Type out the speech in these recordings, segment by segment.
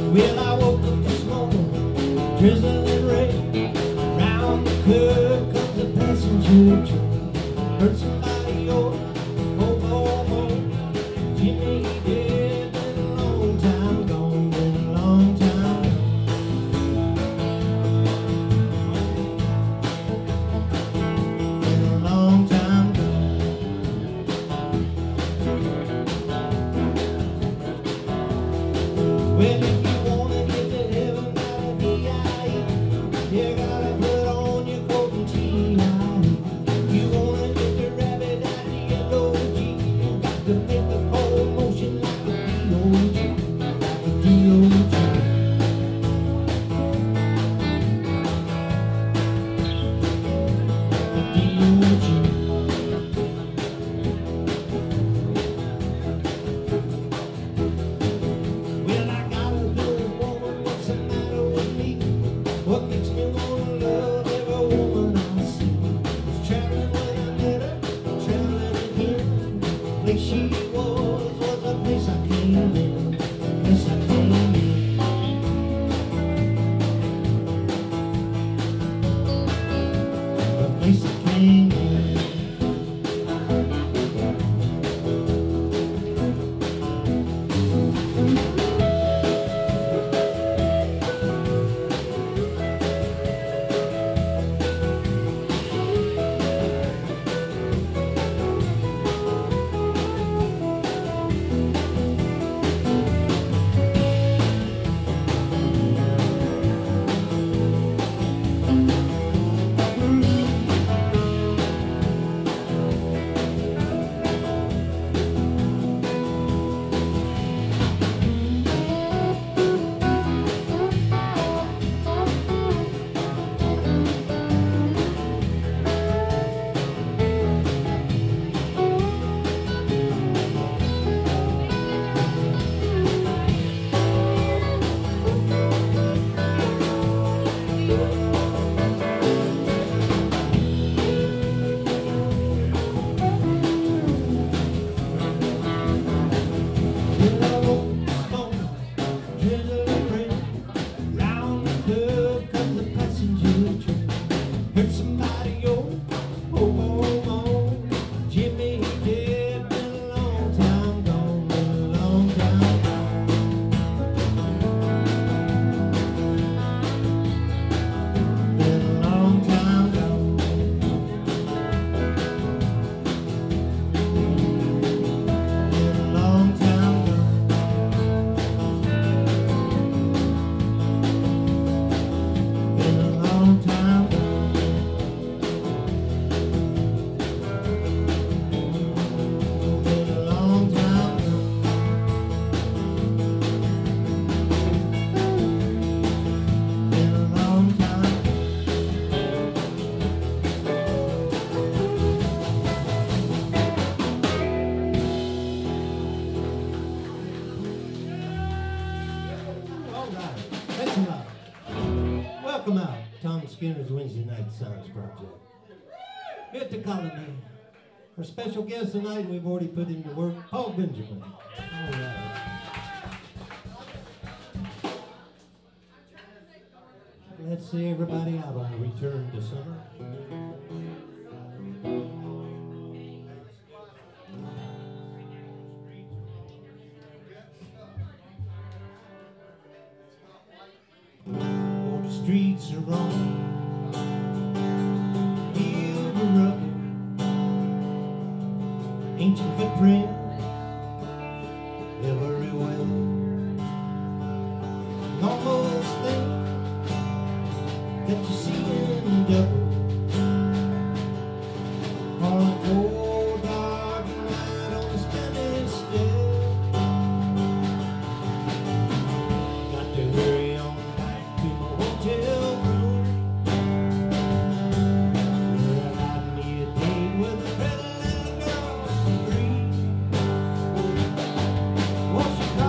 Well, I woke up this morning, drizzling rain. Round the curve comes a passenger train. Heard somebody yell, oh, oh, oh. Jimmy dead, been a long time gone, been a long time gone. Been a long time gone. Well, if you wanna get to heaven by the DIE, you gotta put on your coat and tie. You wanna get the rabbit out of your low G, you got to make the whole motion like a D.O.G. Like a D.O.G. Like a D.O.G. Well, I got a little woman, what's the matter with me? What makes me wanna love every woman I see? Was traveling when I met her, traveling again. The place she was the place I came in. The place I came in. The place I came in. Heard somebody yell, oh, oh, oh. Jimmy, he dead, been a long time gone, been a long time gone. Been a long time gone. Been a long time gone. Been a long time gone. Been a long time gone. Been a long time. All right, that's enough. Welcome out, Tom Skinner's Wednesday Night Science Project. Hit the colony. Our special guest tonight, we've already put into work, Paul Benjaman. All right. Let's see everybody out on the return to summer. Oh, the streets are wrong. Feel the rugged, ancient footprint everywhere. Almost think that you see in double. On a cold, dark night on the Spanish Step. Got to hurry on back to my hotel room. Well, I need a date with a pretty little girl from Greece. Well, she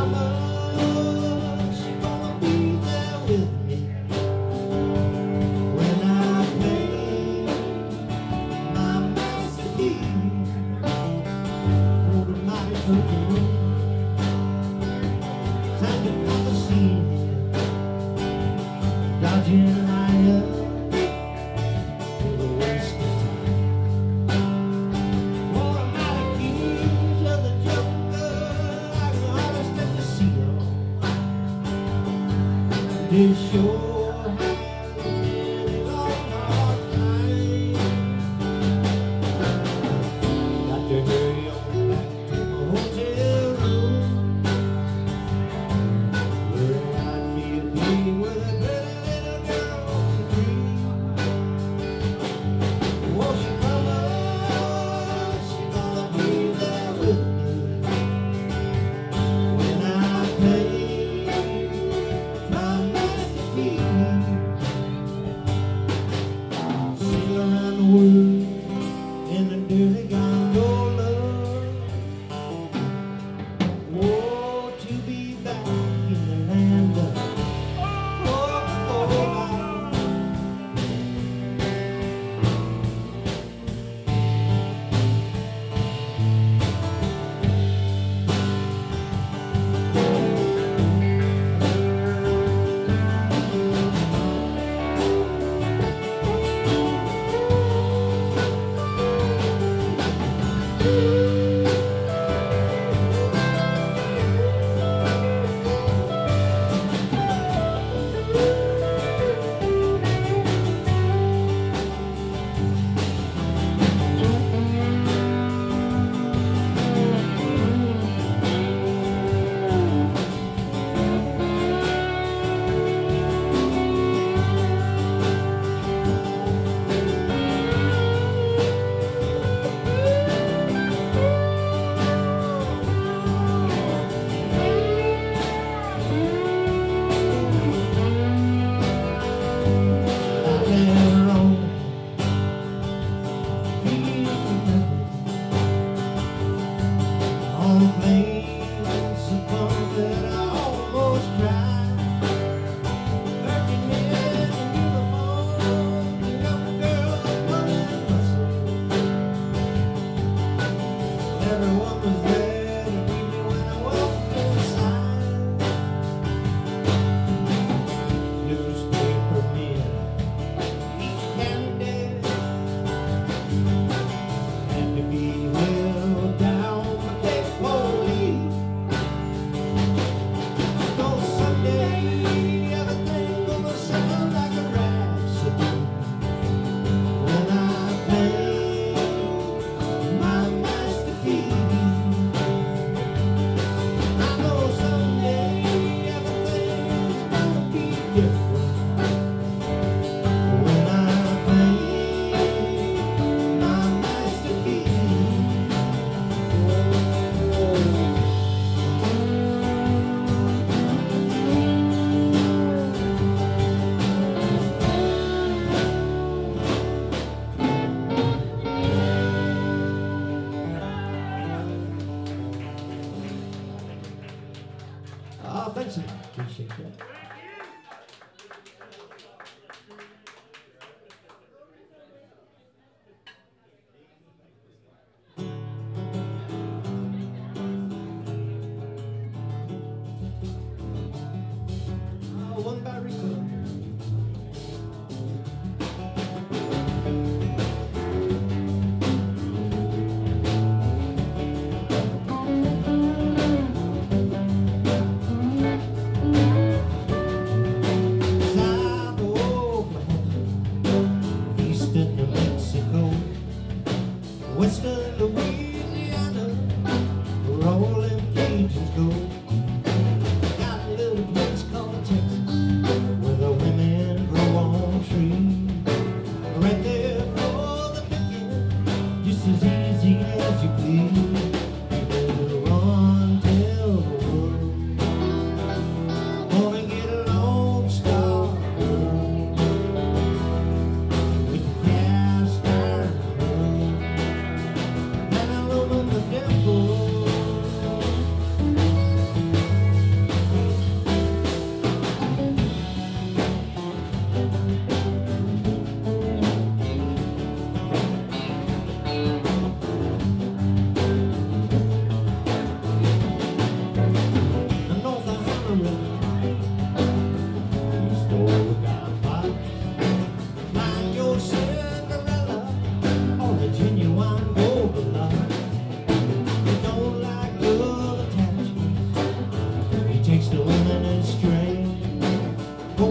This sure has been a long, hard night. Got to hurry on back to my hotel room, where I'd be a day with a pretty little girl on the green. Won't she come up? She's gonna be there with me when I pay my masterpiece. Sail around the world in a dirty gondola. Oh, to be back in the land of Coca-Cola. Oh, thanks a lot. Appreciate that. One by Rico. Western Louisiana, where all them Cajuns go. Got a little place called Texas, where the women grow on trees. Right there for the picking, just as easy as you please. You better run, tell the world, gonna get a Lone Star girl with the cast iron and a woman the devil. Go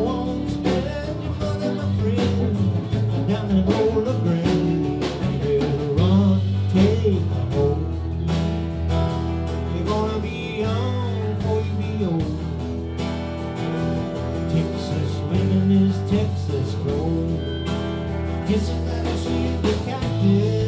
Guessing that she's the captain.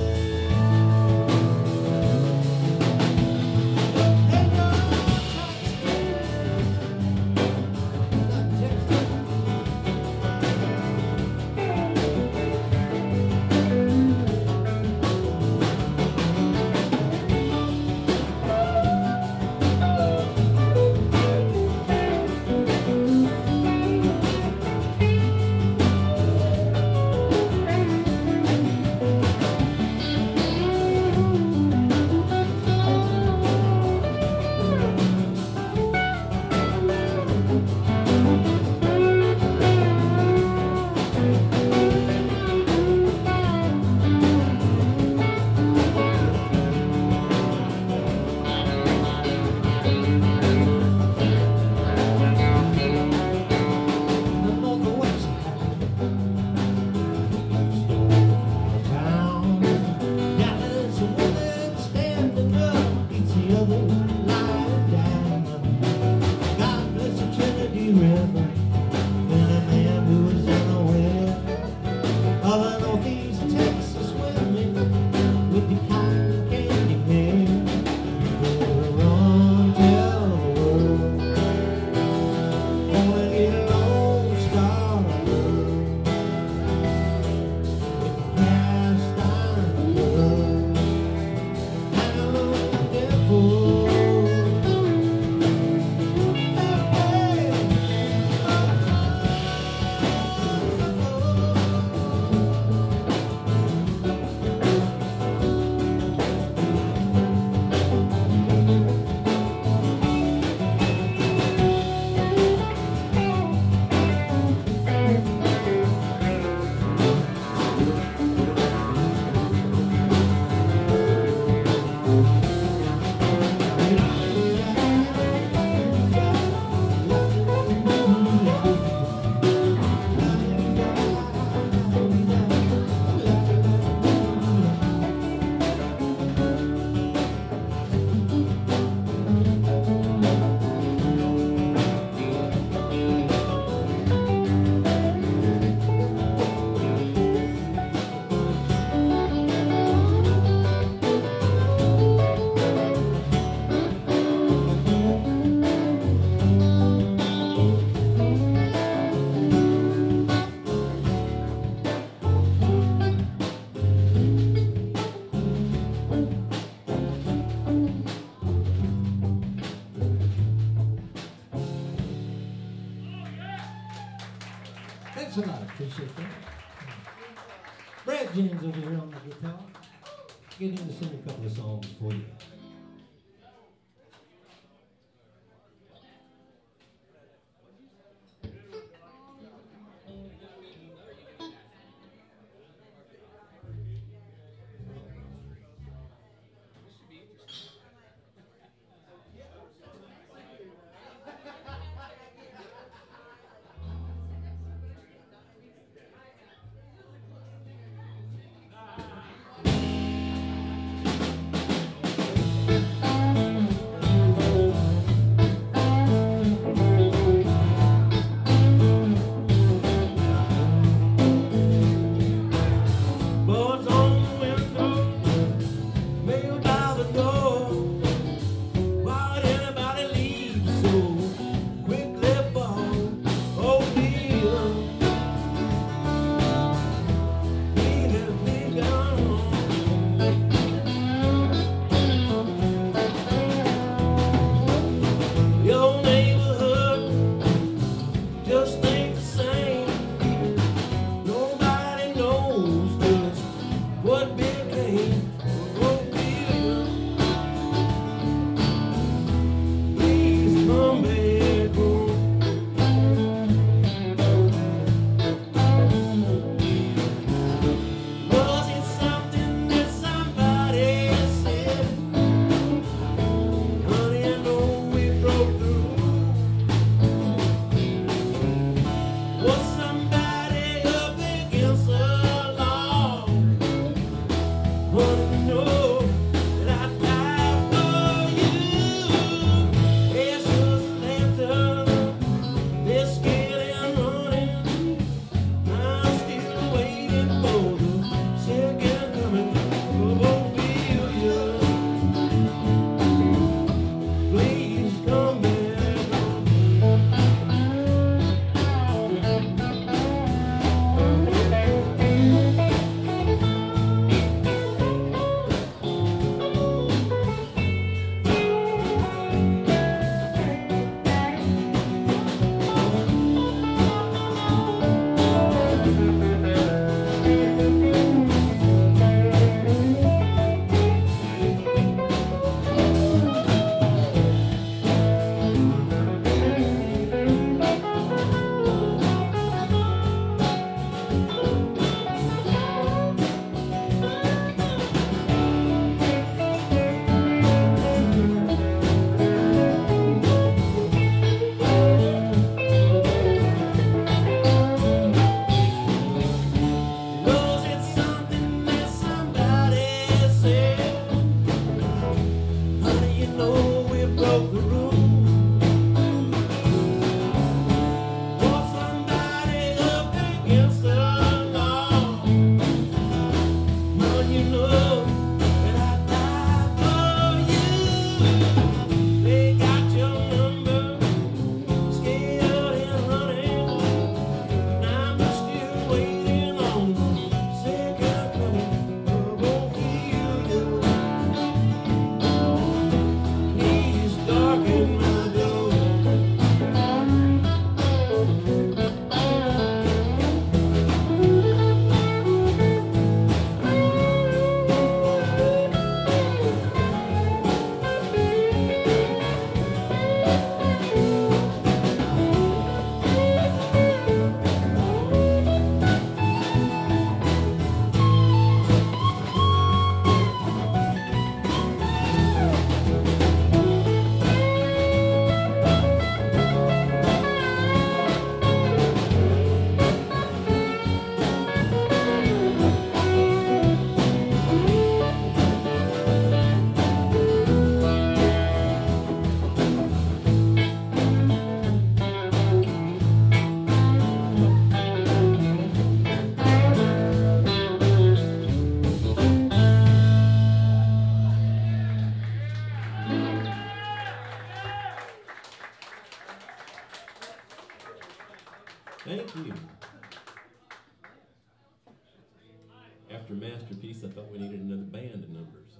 Thanks a lot, appreciate that. Brad James over here on the guitar. Getting to sing a couple of songs for you. Come Thank you. After Masterpiece, I thought we needed another band number, so.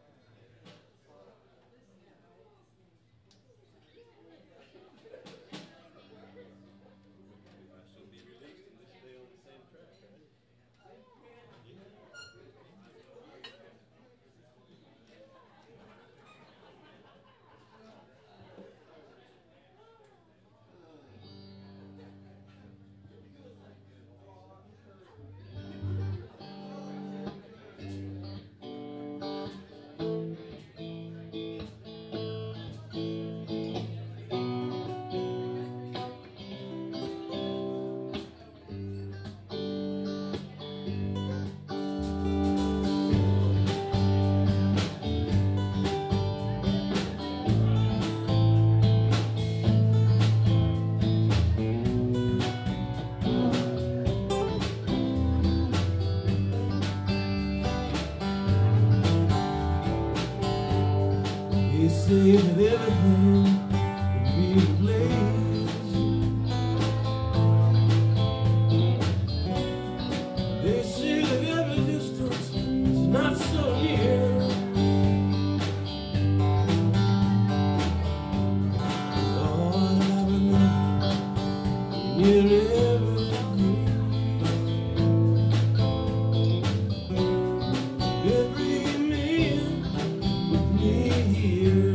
Say that everything can be replaced. They say that every distance is not so near. Lord, I remember near everything. Every man with me here.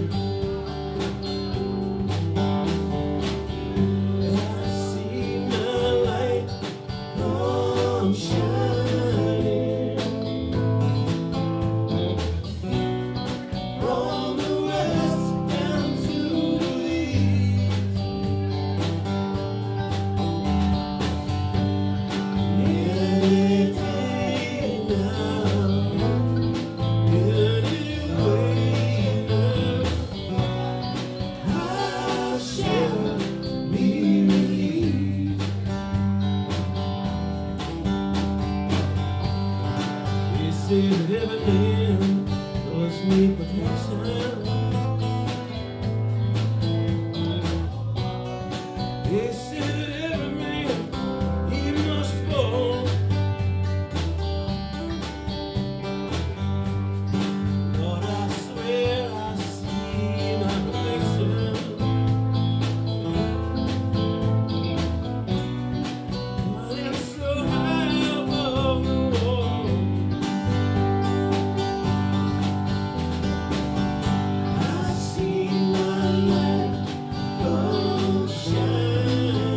Say that every man must need protection. They say that every man, he must fall. Lord, I swear I see my reflection. Running so high above the wall. I see my light come shine.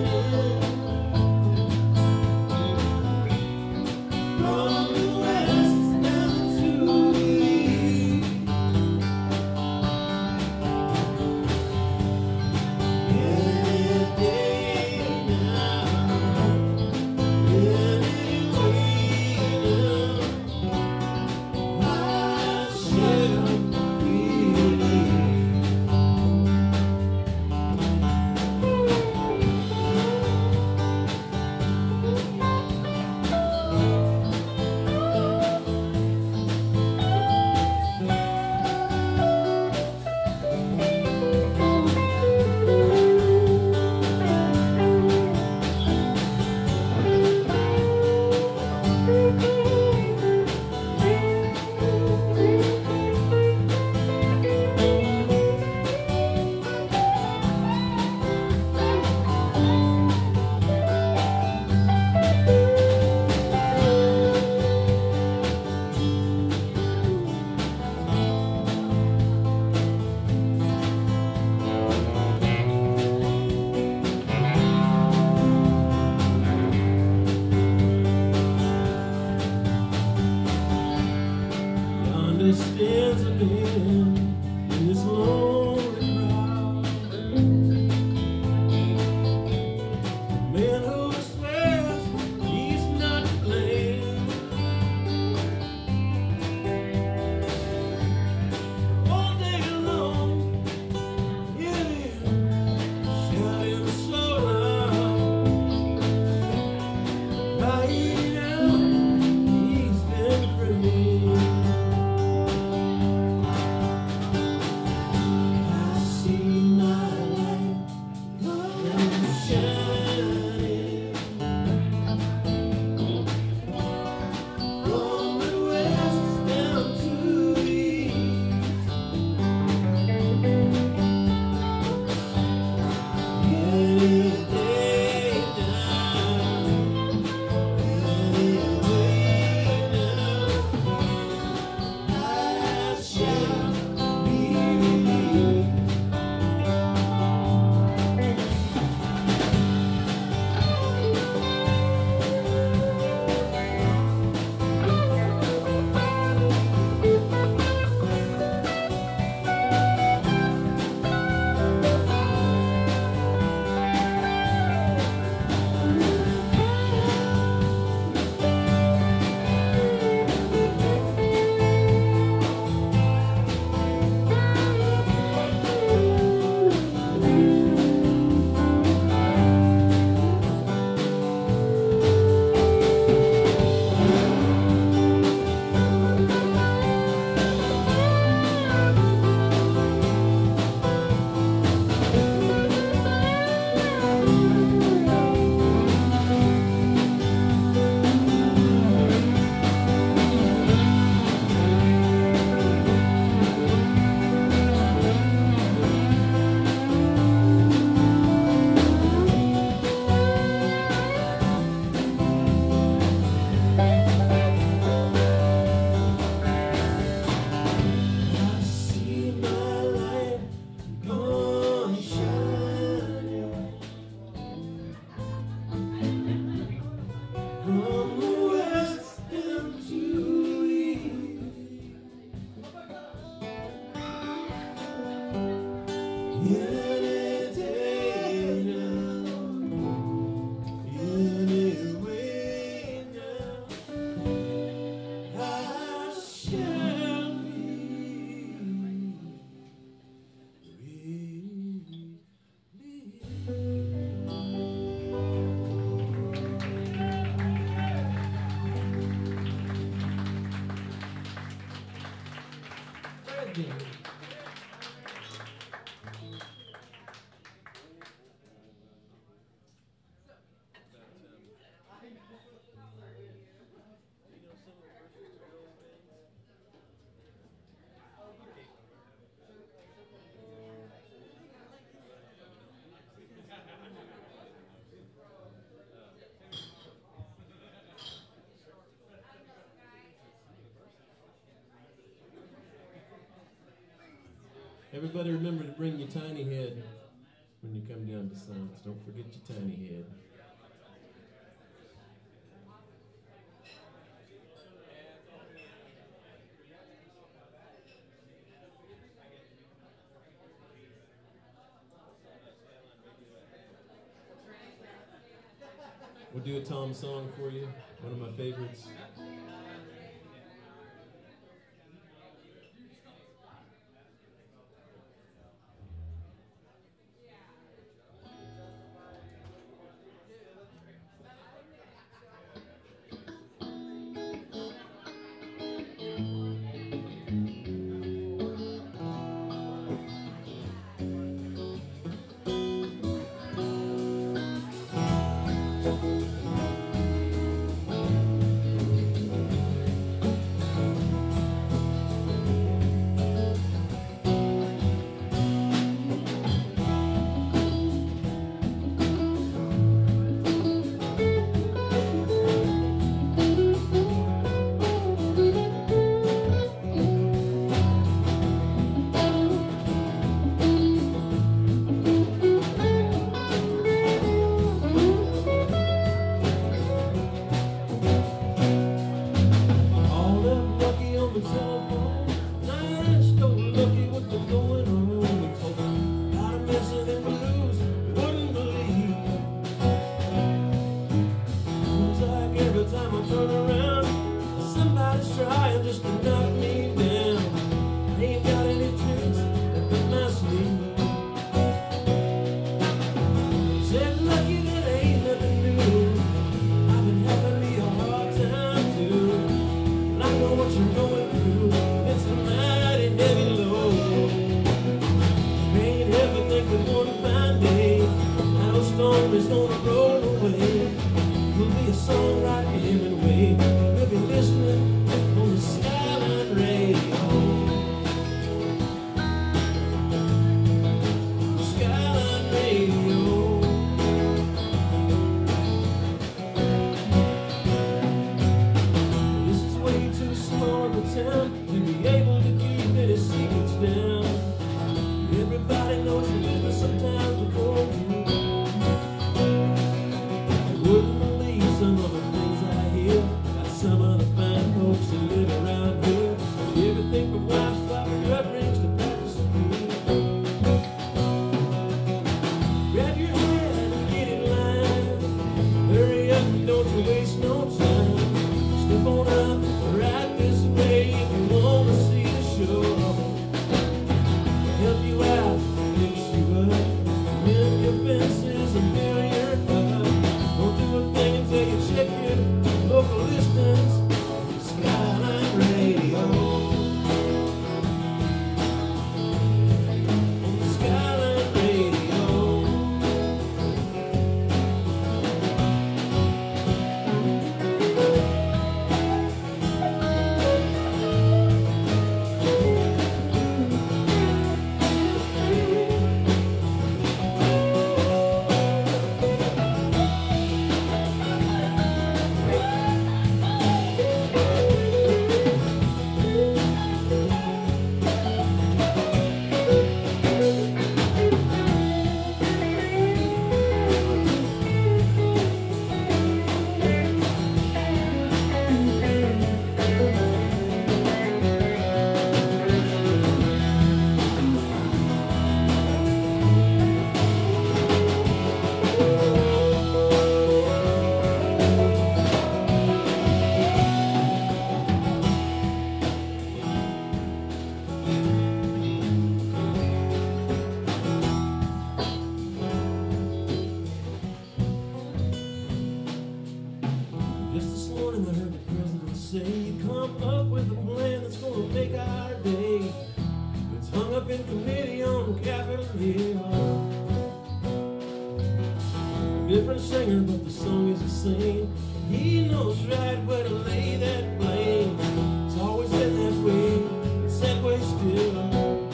Everybody remember to bring your tiny head when you come down to science. Don't forget your tiny head. We'll do a Tom song for you, one of my favorites. Different singer, but the song is the same. He knows right where to lay that blame. It's always been that way, it's that way still.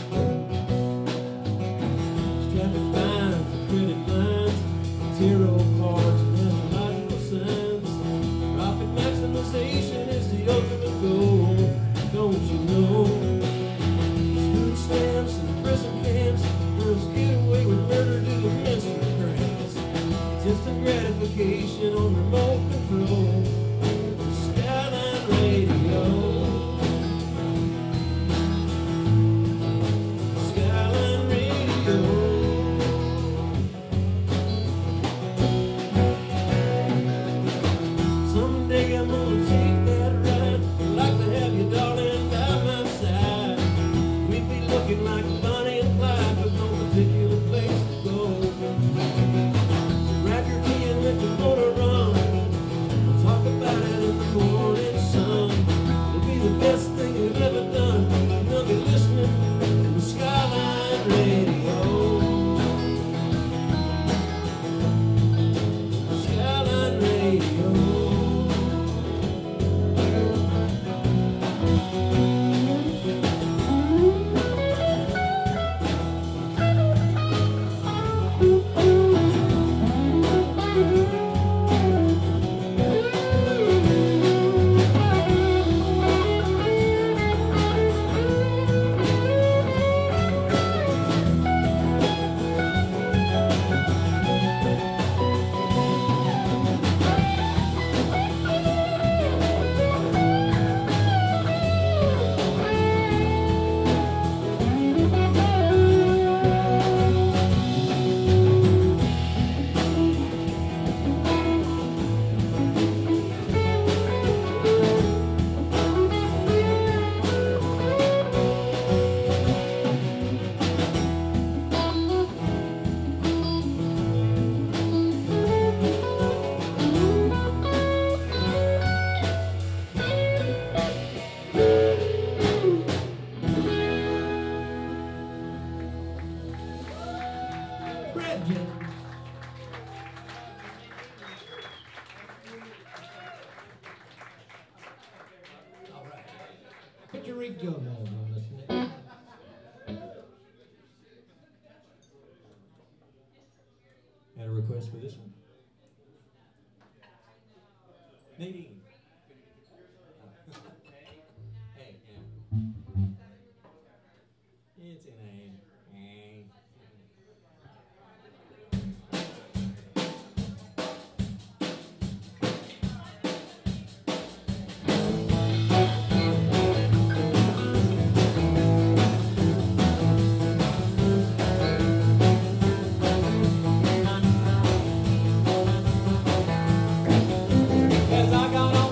Traffic fines, credit lines, zero cards, and astrological signs. Profit maximization is the ultimate goal, don't you know? Food stamps and prison red James. All right. Put your rig gun on, listen to it. Had a request for this one? Nadine. Hey, yeah. It's in a. As I got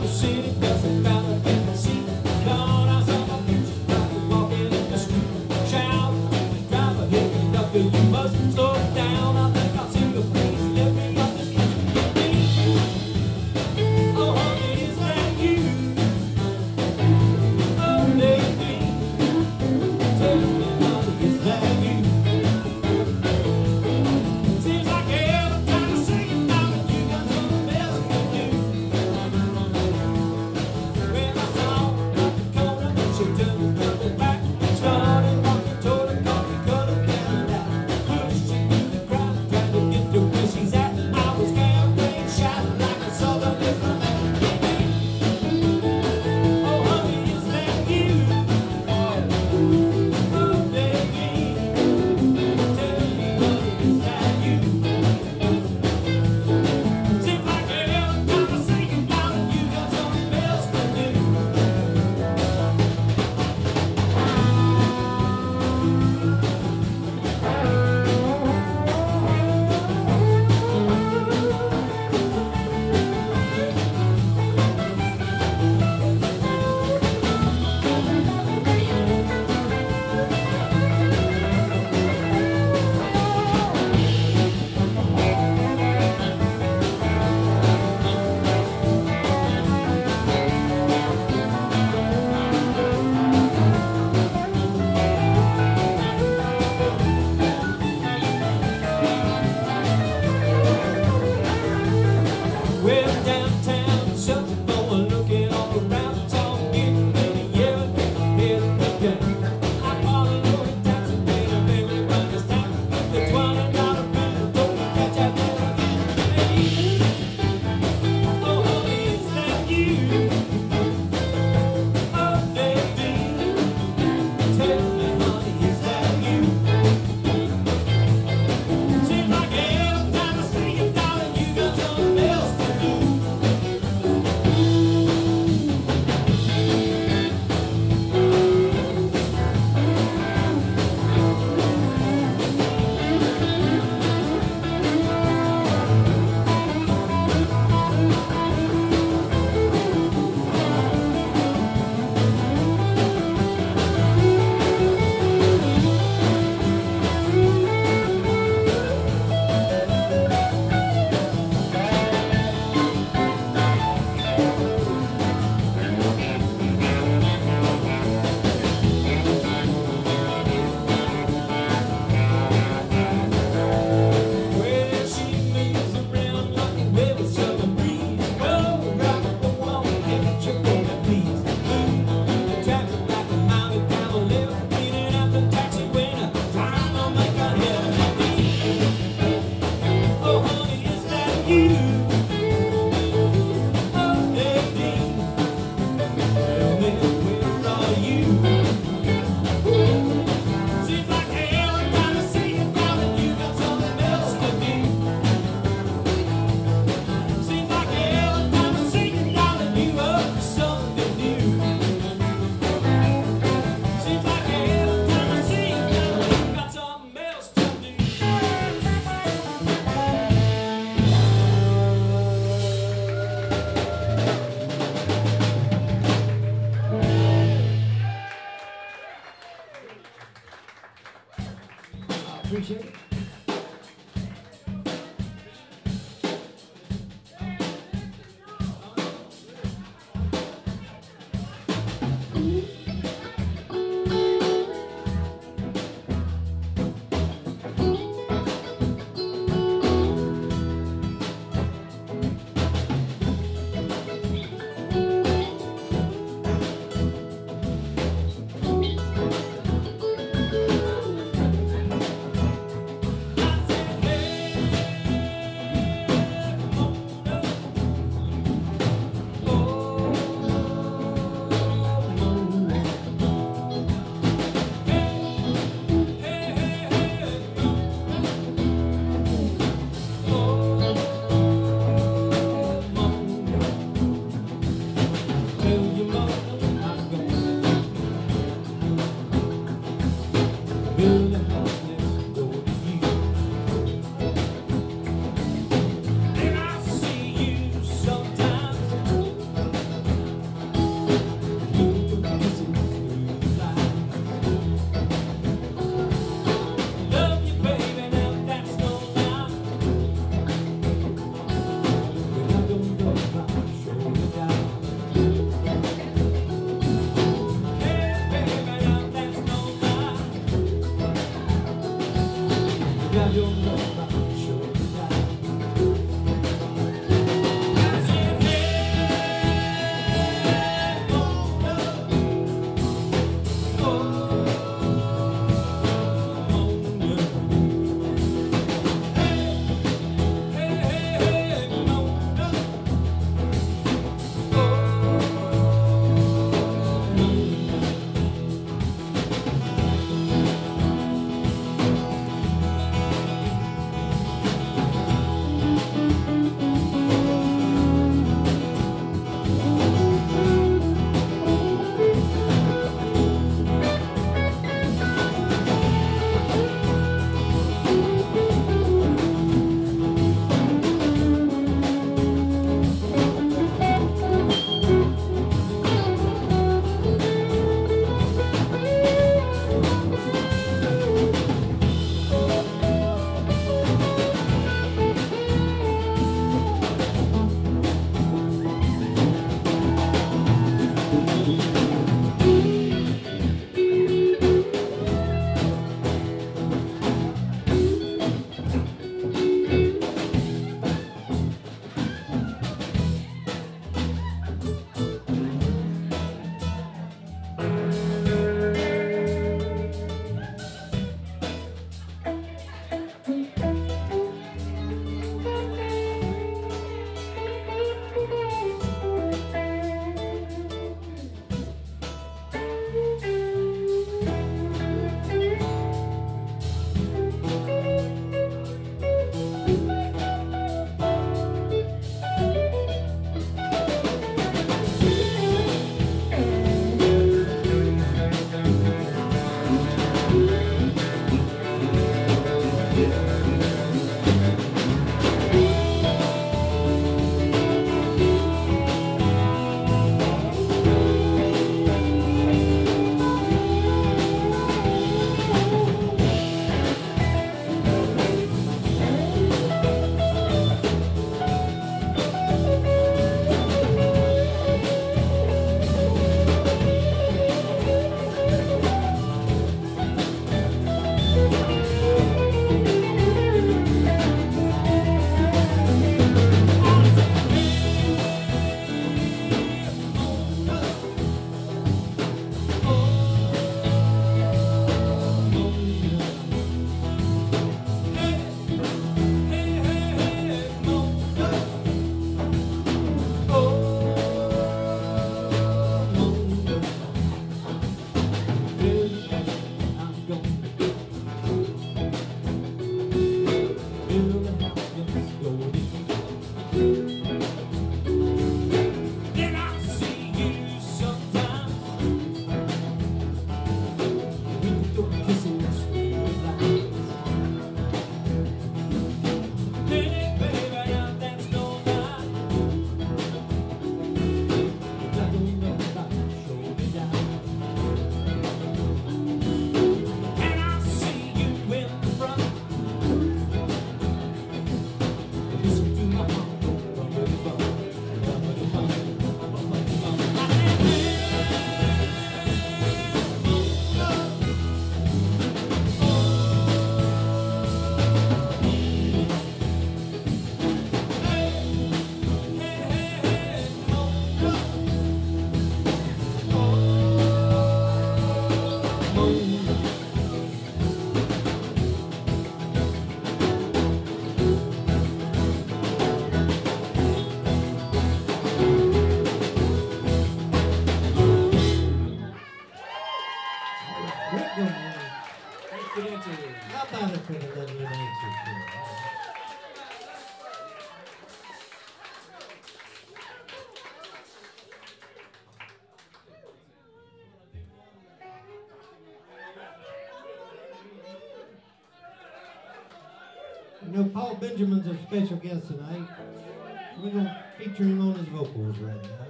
You know, Paul Benjaman's a special guest tonight. We're going to feature him on his vocals right now.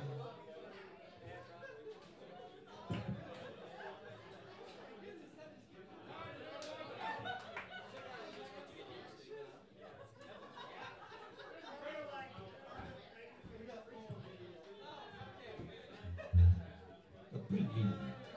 A preview.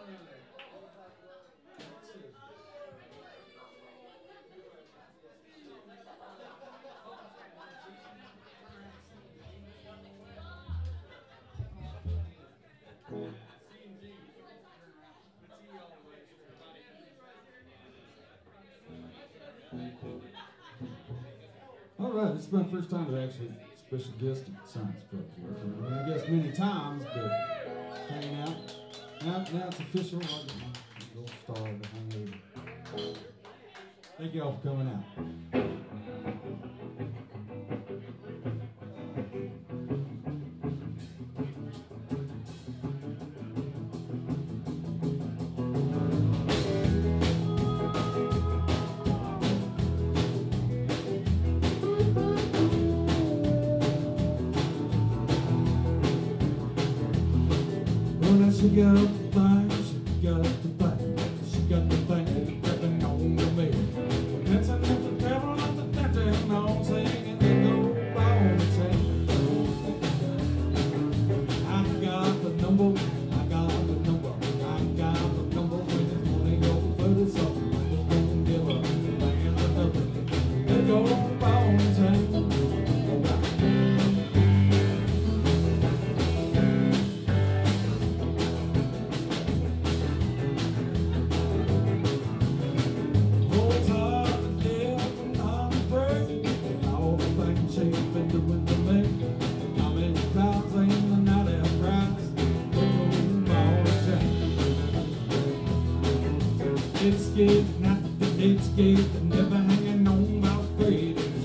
All right, this is my first time to actually special guest at Science Club here. I mean, I guess many times, but hanging out. Now it's official. I'll star to hang over. Thank you all for coming out. She got the thing, she got the thing, she got the thing creeping on to me. Dancing at the devil at the dancing on, singing they go on the chain. I got the number, I got the number, I got the number when it's money over for the song. Just don't give up, man, the number. They go on the chain. It's good, not the it's good, never hanging on about great.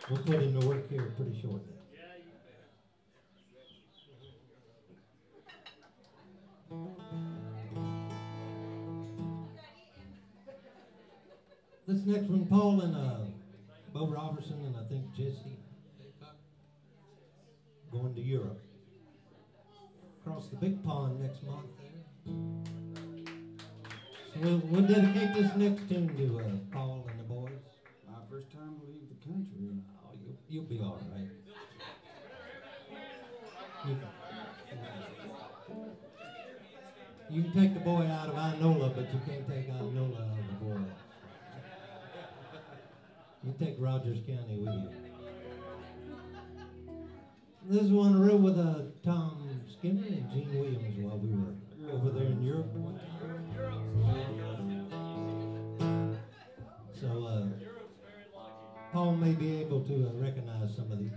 We'll put him to work here pretty shortly. This next one, Paul and Bo Robertson and I think Jesse going to Europe. Across the big pond next month there. So we'll dedicate this next tune to Paul and the boys. My first time to leave the country. Oh, you'll be all right. You can take the boy out of Inola, but you can't take Inola out of the boy. You take Rogers County with you. This is one I wrote with Tom Skinner and Gene Williams while we were over there in Europe. So Paul may be able to recognize some of these.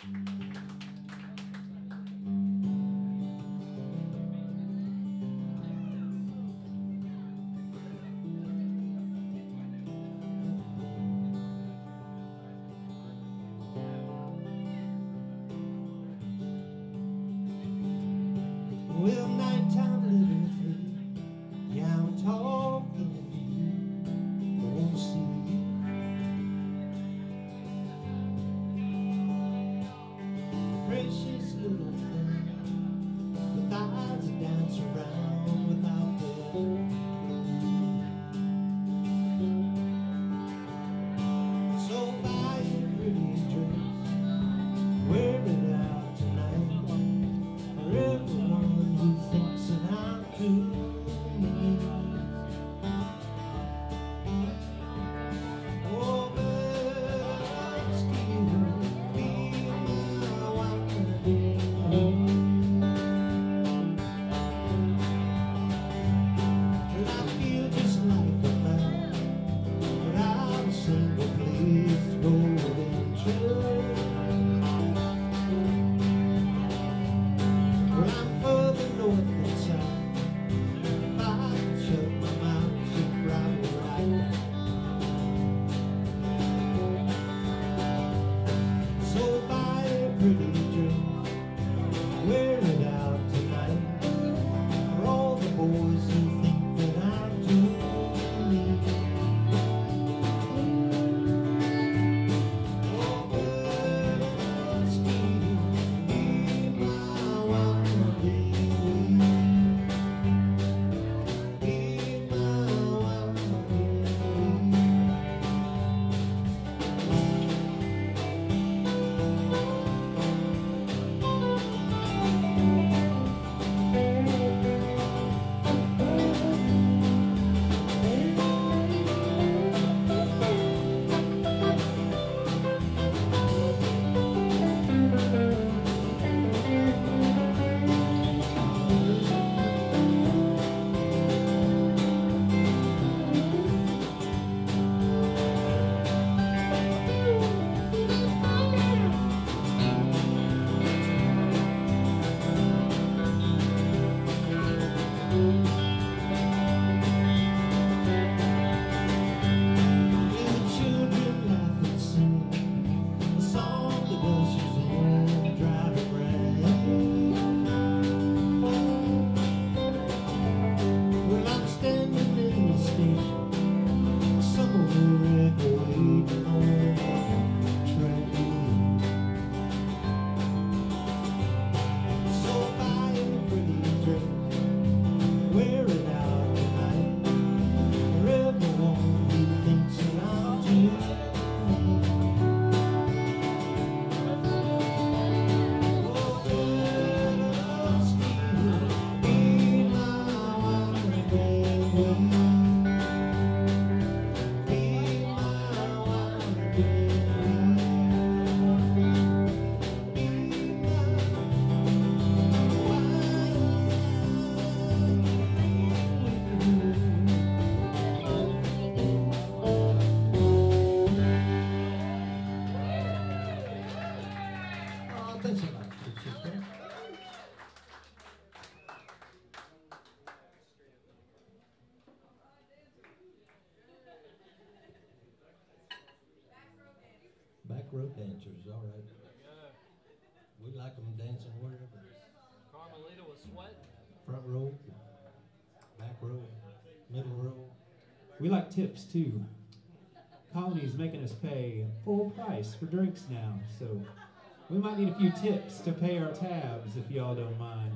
Well, nighttime living free. Yeah, I'm talking to you. I wanna see you. Precious little thing with eyes that dance around without the so buy a pretty dress, wear it out tonight. For everyone who thinks that I'm too mean. Oh, but I'm scared. Be my wife. Well, I feel just like a man, but I'm a single place to go adventure. Well, I'm further north than south. If I could shut my mouth, she'd probably like that. So buy a pretty dress, wear it out tonight. For all the boys who think that I'm too mean. Oh, but I'm scared. Be my wife, baby. Be my wife, baby. With the children laugh and sing a song that ushers in the driving rain. Well, I'm standing in the station, some of the red waiting on the train. So buy a pretty dress, wear it out tonight. For everyone who thinks that I'm too mean. Oh, but I'm scared. Be my wife, baby. Be my wife, baby. Be my Oh, thanks a lot. Appreciate that. Back row dancers, all right. We like them dancing wherever. Carmelita was sweating. Front row, back row, middle row. We like tips too. Colony's making us pay full price for drinks now, so we might need a few tips to pay our tabs if y'all don't mind.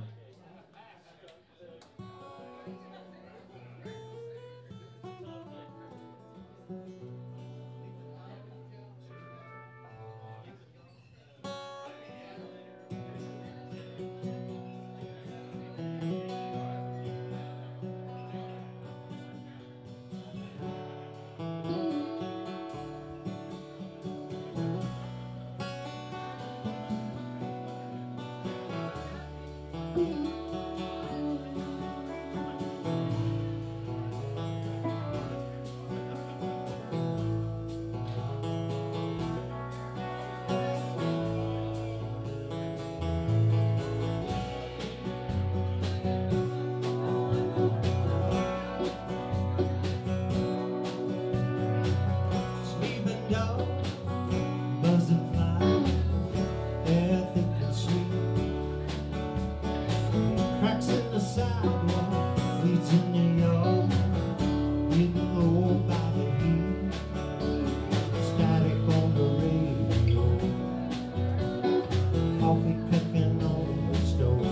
coffee cooking on the stove.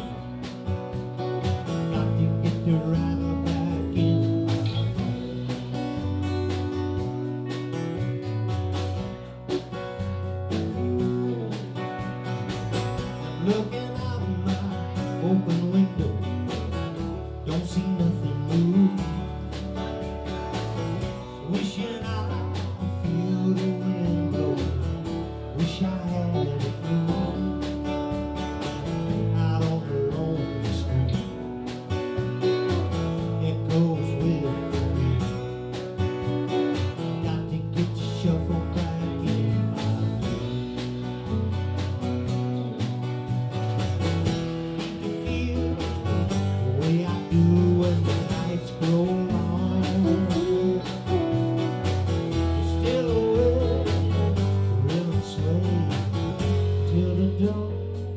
Got to get the rider back in my home. Looking out my open window, don't see nothing new. Wishing I could feel the wind blow. Wish I had a clue. Out on the lonely street, it goes with the beat. Got to get the shuffle back in my feet. Need to feel the way I do when the nights grow long. Still away, rhythm sway till the dawn.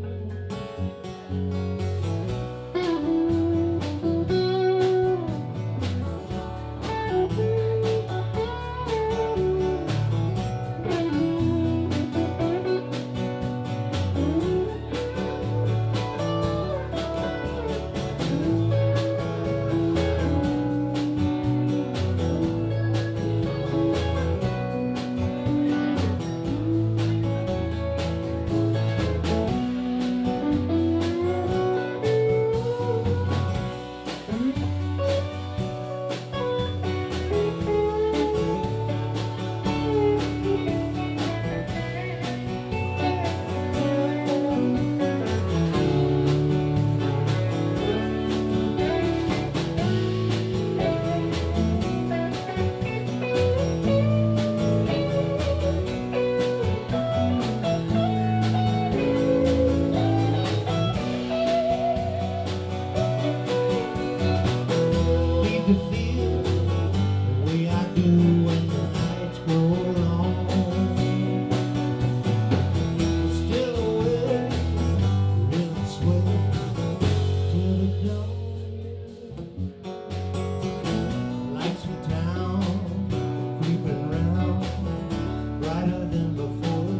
Need to feel the way I do when the nights grow long. Still away, rhythm sway till the dawn. Lights in town, creeping round, brighter than before.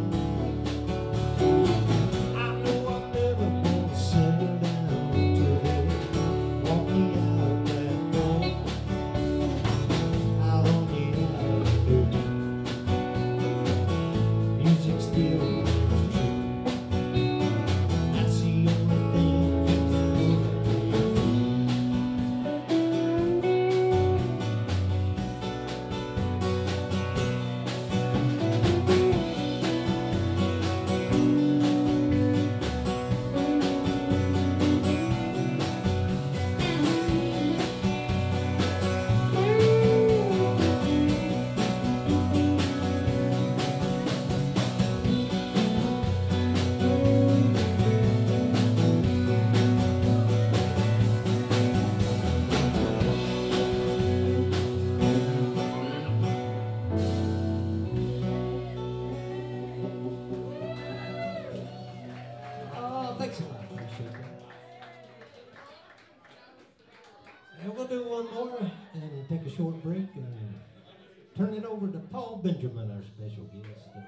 I know I'm never gonna settle down till they walk me out that door. Out on the avenue, music still is true. That's the only thing keeps moving. Oh, thanks a lot. Appreciate that. And we'll do one more and take a short break and turn it over to Paul Benjaman, our special guest tonight.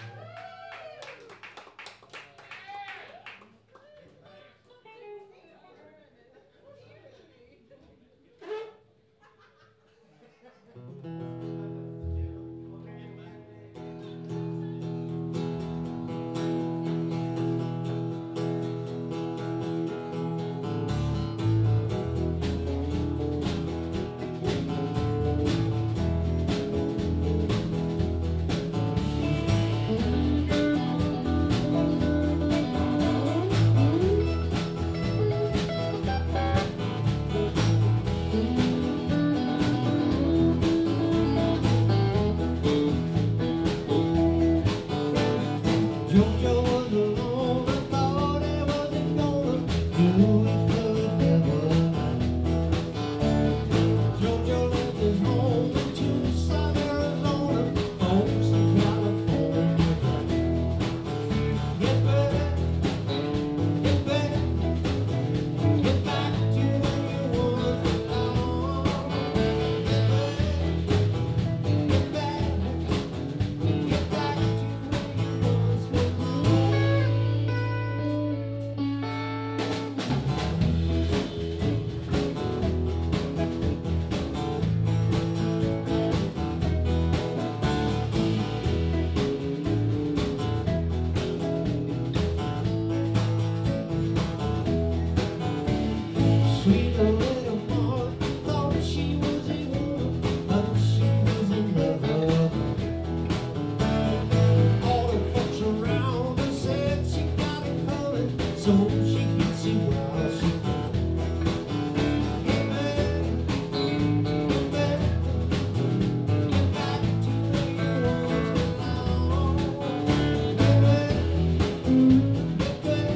so she can see while she can. Get back, get back, get back to where you once belonged. Get back, get back, get back to where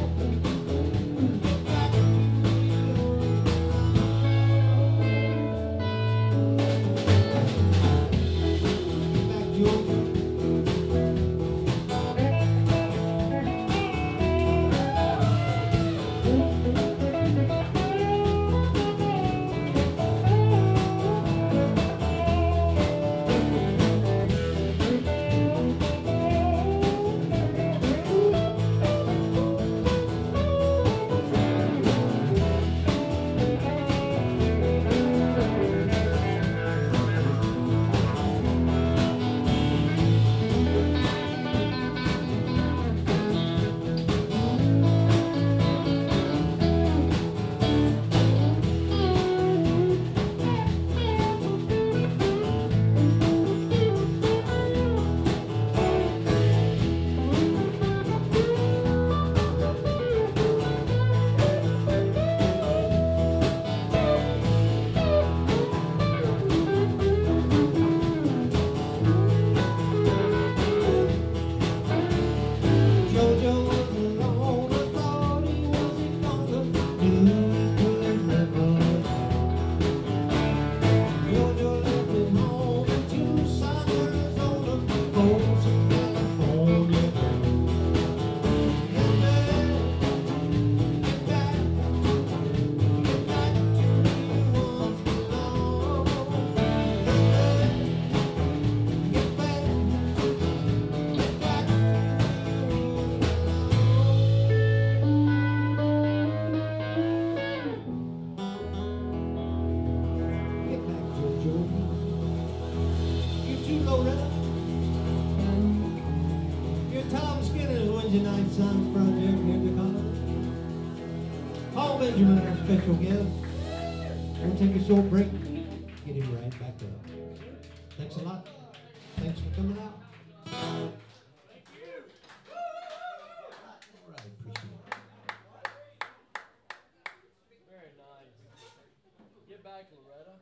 you once belonged. Get back, Georgia. Jojo was alone, I thought he wasn't gonna do good never. Jojo left him home in Tulsa, Arizona, goes to California. Get back, get back, get back to where you once belonged. Get back, get back, get back to where you once Get back, Jojo. You're too low down. You're Tom Skinner's Wednesday Night Science Project here at the college. Paul Benjaman, our special guest. We'll take a short break. Get him right back up. Thanks a lot. Thanks for coming out. All right, appreciate it. Very nice. Get back, Loretta.